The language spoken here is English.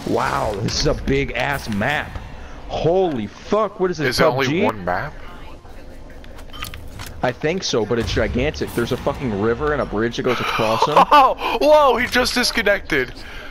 Wow, this is a big ass map. Holy fuck, what is this? Is there PUBG? only one map? I think so, but it's gigantic. There's a fucking river and a bridge that goes across them. Oh, whoa, he just disconnected.